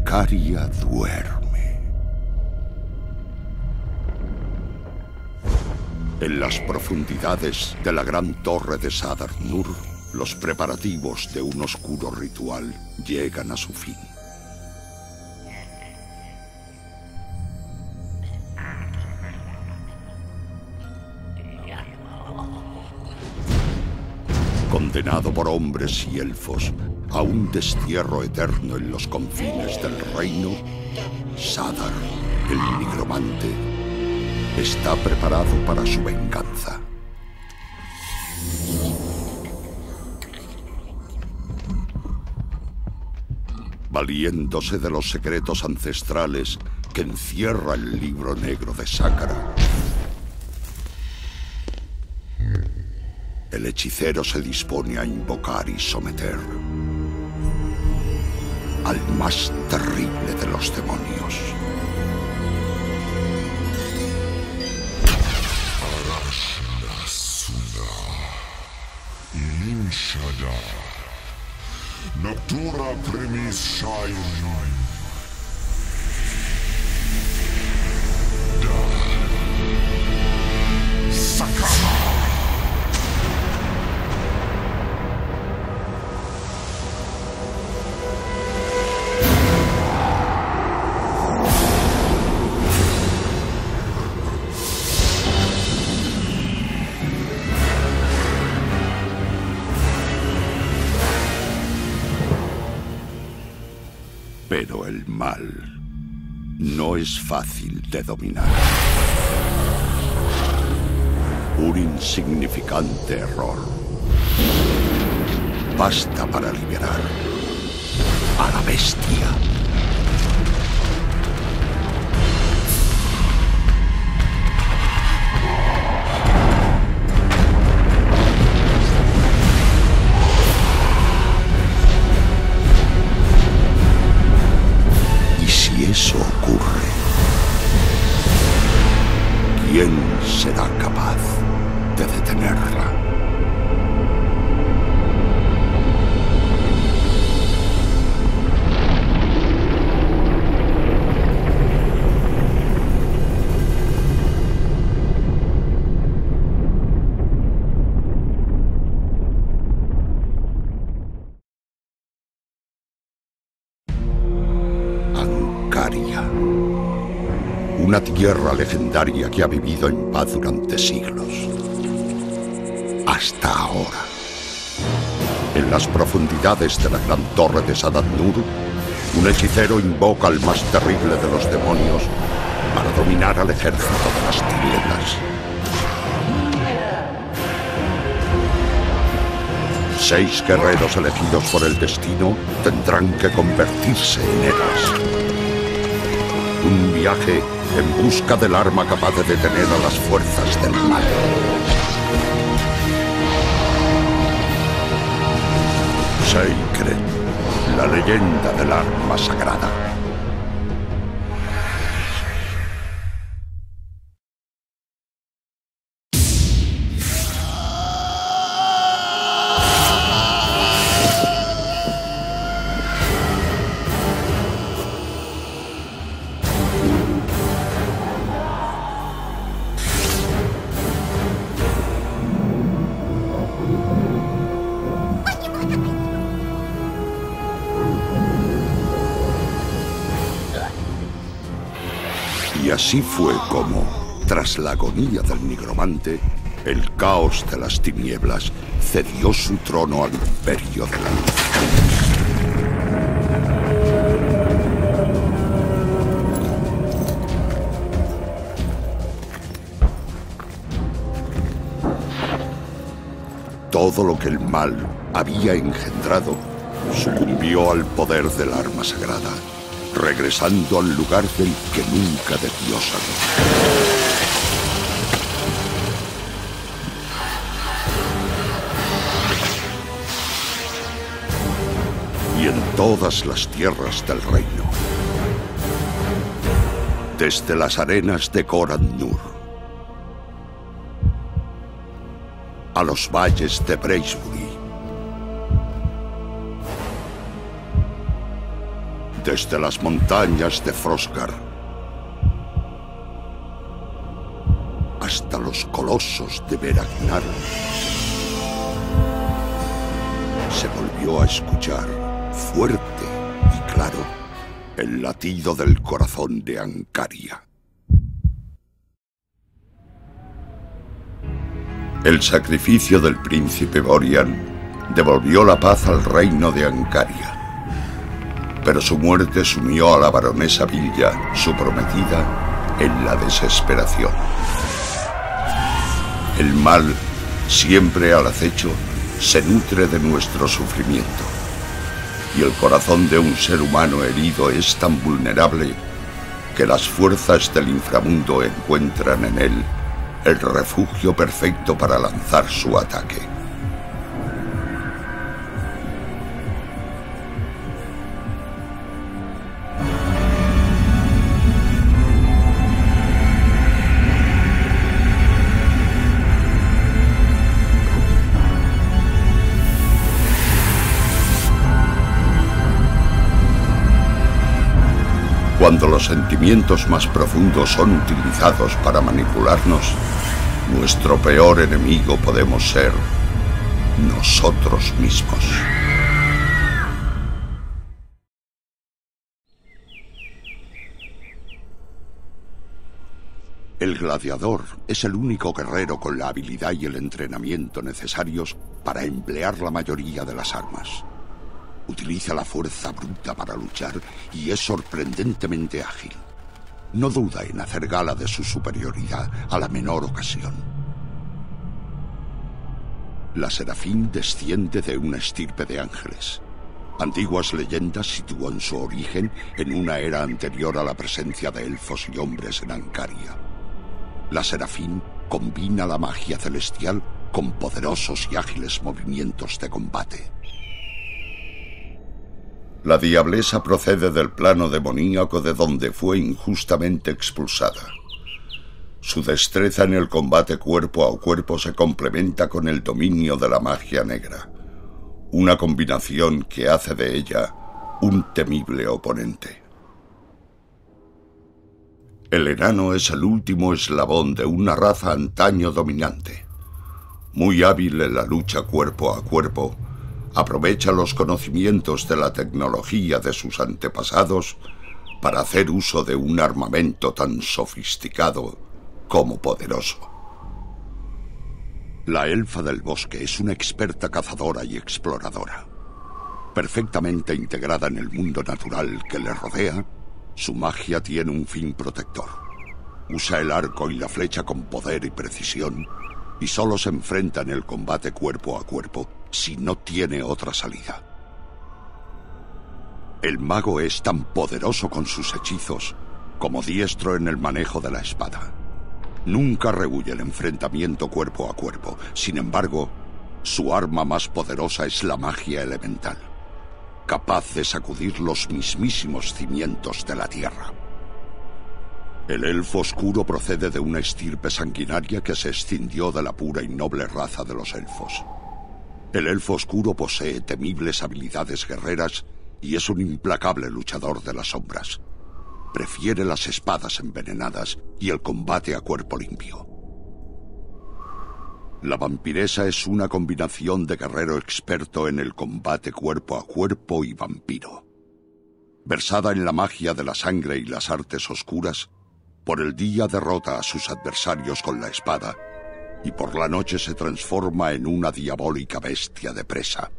Ancaria duerme. En las profundidades de la gran torre de Sadar Nur, los preparativos de un oscuro ritual llegan a su fin. Condenado por hombres y elfos a un destierro eterno en los confines del reino, Sadar, el nigromante, está preparado para su venganza. Valiéndose de los secretos ancestrales que encierra el libro negro de Sácara, el hechicero se dispone a invocar y someter al más terrible de los demonios. Natura premis Shainu. Sakara. Pero el mal no es fácil de dominar. Un insignificante error basta para liberar a la bestia. Si eso ocurre, ¿quién será capaz de detenerla? Una tierra legendaria que ha vivido en paz durante siglos. Hasta ahora. En las profundidades de la gran torre de Sadar Nur, un hechicero invoca al más terrible de los demonios para dominar al ejército de las tinieblas. 6 guerreros elegidos por el destino tendrán que convertirse en héroes. Un viaje en busca del arma capaz de detener a las fuerzas del mal. Seikret, la leyenda del arma sagrada. Y así fue como, tras la agonía del nigromante, el caos de las tinieblas cedió su trono al imperio de la luz. Todo lo que el mal había engendrado sucumbió al poder del arma sagrada, regresando al lugar del que nunca debió salir. Y en todas las tierras del reino, desde las arenas de Goran Nur a los valles de Braesbury, Desde las montañas de Frostgar hasta los colosos de Veragnar, se volvió a escuchar fuerte y claro el latido del corazón de Ancaria. El sacrificio del príncipe Borian devolvió la paz al reino de Ancaria, pero su muerte sumió a la baronesa Villa, su prometida, en la desesperación. El mal, siempre al acecho, se nutre de nuestro sufrimiento, y el corazón de un ser humano herido es tan vulnerable que las fuerzas del inframundo encuentran en él el refugio perfecto para lanzar su ataque. Cuando los sentimientos más profundos son utilizados para manipularnos, nuestro peor enemigo podemos ser nosotros mismos. El gladiador es el único guerrero con la habilidad y el entrenamiento necesarios para emplear la mayoría de las armas. Utiliza la fuerza bruta para luchar y es sorprendentemente ágil. No duda en hacer gala de su superioridad a la menor ocasión. La Serafín desciende de una estirpe de ángeles. Antiguas leyendas sitúan su origen en una era anterior a la presencia de elfos y hombres en Ancaria. La Serafín combina la magia celestial con poderosos y ágiles movimientos de combate. La diablesa procede del plano demoníaco de donde fue injustamente expulsada. Su destreza en el combate cuerpo a cuerpo se complementa con el dominio de la magia negra, una combinación que hace de ella un temible oponente. El enano es el último eslabón de una raza antaño dominante. Muy hábil en la lucha cuerpo a cuerpo, aprovecha los conocimientos de la tecnología de sus antepasados para hacer uso de un armamento tan sofisticado como poderoso. La elfa del bosque es una experta cazadora y exploradora. Perfectamente integrada en el mundo natural que le rodea, su magia tiene un fin protector. Usa el arco y la flecha con poder y precisión, y solo se enfrenta en el combate cuerpo a cuerpo si no tiene otra salida. El mago es tan poderoso con sus hechizos como diestro en el manejo de la espada. Nunca rehúye el enfrentamiento cuerpo a cuerpo. Sin embargo, su arma más poderosa es la magia elemental, capaz de sacudir los mismísimos cimientos de la tierra. El elfo oscuro procede de una estirpe sanguinaria que se escindió de la pura y noble raza de los elfos. El elfo oscuro posee temibles habilidades guerreras y es un implacable luchador de las sombras. Prefiere las espadas envenenadas y el combate a cuerpo limpio. La vampiresa es una combinación de guerrero experto en el combate cuerpo a cuerpo y vampiro. Versada en la magia de la sangre y las artes oscuras, por el día derrota a sus adversarios con la espada y por la noche se transforma en una diabólica bestia de presa.